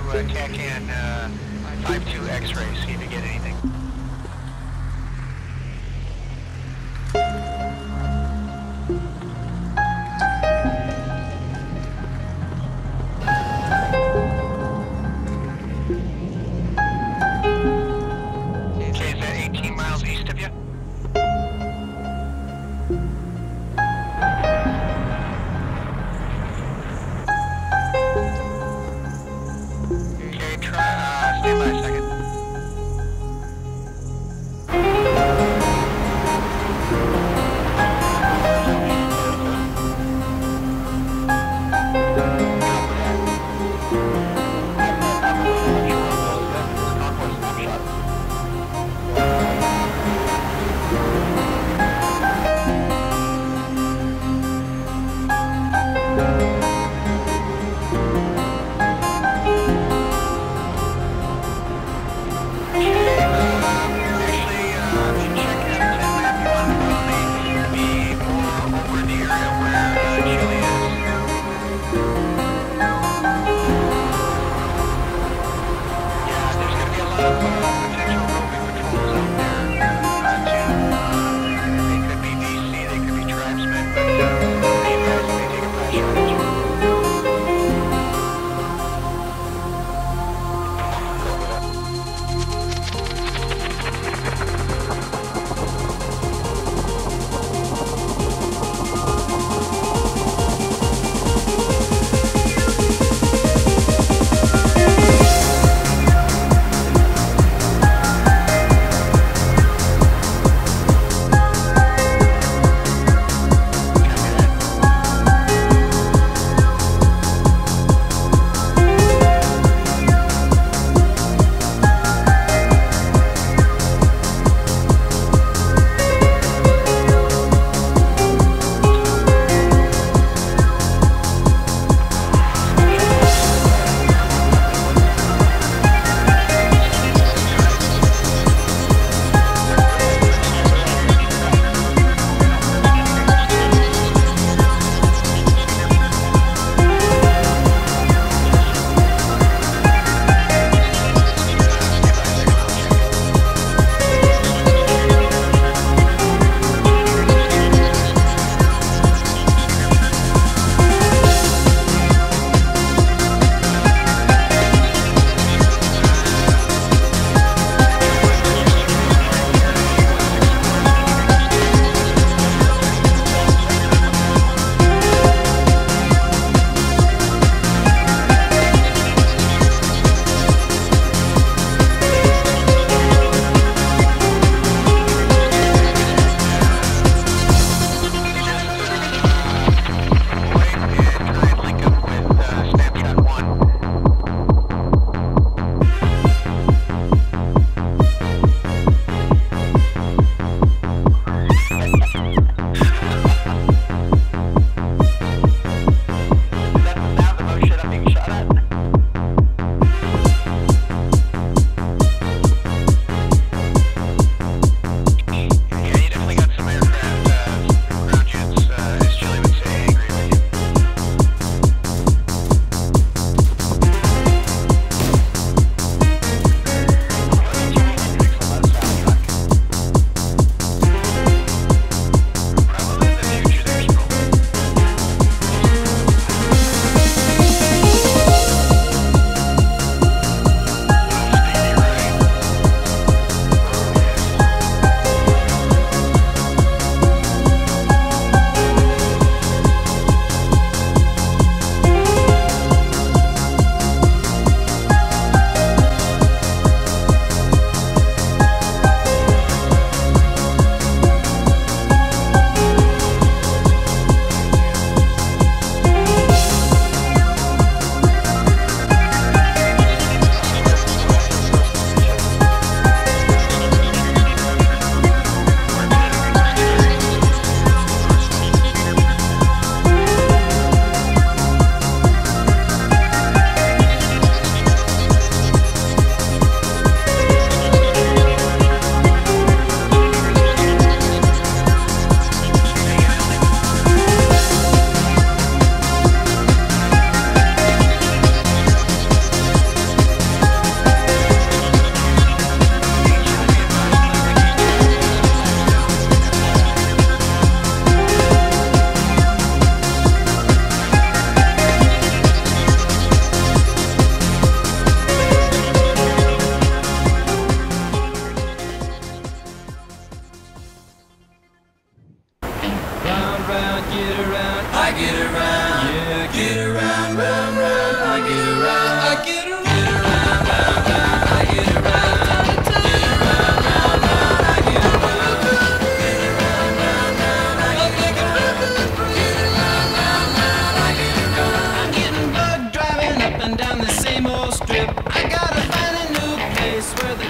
TACAN 5-2 X-ray, see if you get anything. Okay, is that 18 miles east of you? Okay, stand by a second. around, round, round. I get around, I get around, round, round, round. I get around, get around, round, round. I get around, get around, round, round. I get around, get around, round, round. I get around. I'm getting bugged driving up and down the same old strip. I gotta find a new place where the